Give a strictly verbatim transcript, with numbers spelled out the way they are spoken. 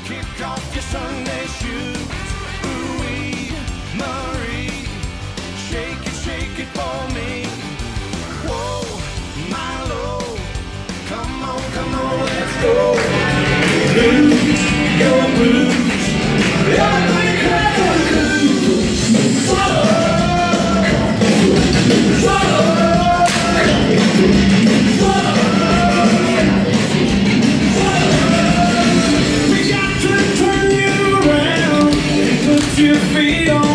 Kick off your Sunday shoes. Ooh-wee, Marie. Shake it, shake it for me. Whoa, Milo. Come on, come on, let's go. Blues, go blues. Everybody clap for the blues. We got to turn you around and put your feet on